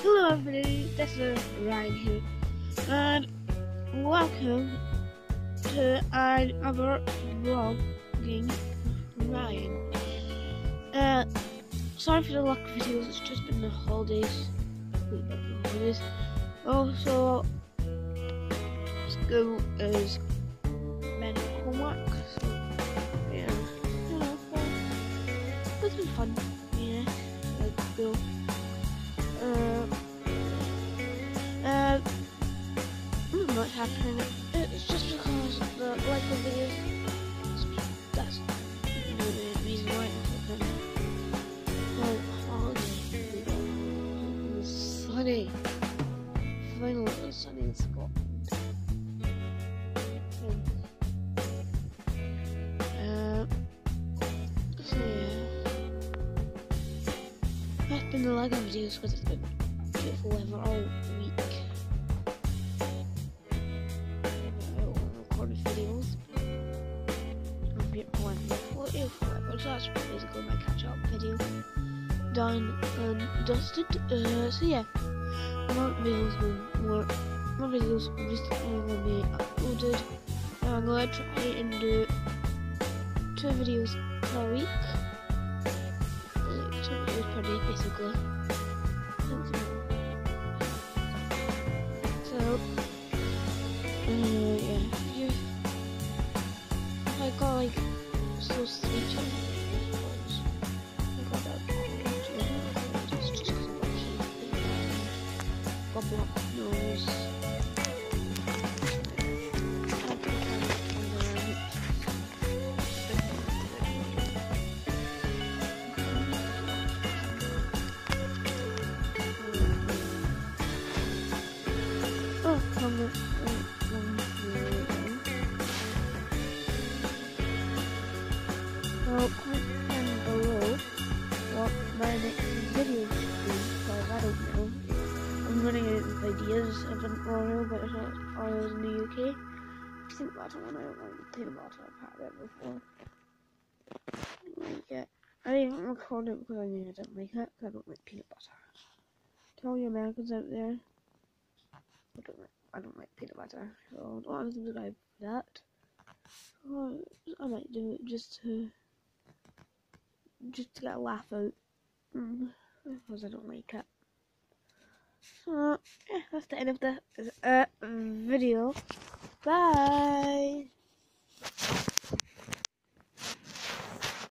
Hello everybody, this is Ryan here, and welcome to another vlogging with Ryan. Sorry for the lack of videos, it's just been the holidays. Also, school is meant homework, so yeah, it's been fun, yeah, like school. Not much happening. It's just because the like the videos. That's the reason why it's happening. Well, holiday. Sunny. Finally, it was sunny in Scotland. So yeah. I've been the Lego videos because it's been beautiful weather all week. Recorded videos. I'm beautiful weather, so that's basically my catch-up video. Done and dusted. So yeah, more videos recently will be uploaded. I'm gonna try and do 2 videos per week. 2 videos per day, basically. So, yeah, I got like so sweet. I got that. Just got blocked nose. So comment down below what my next video should be, because I don't know. I'm running out of ideas. I didn't know about it while I was in the UK. Peanut butter one, I don't like peanut butter. I've had it before. I don't like it. I didn't record it because I knew I didn't like it, because I don't like peanut butter. To all you Americans out there, I don't like peanut butter, so don't unsubscribe for that. Or I might do it just to get a laugh out, because I don't like it. So yeah, that's the end of the video. Bye.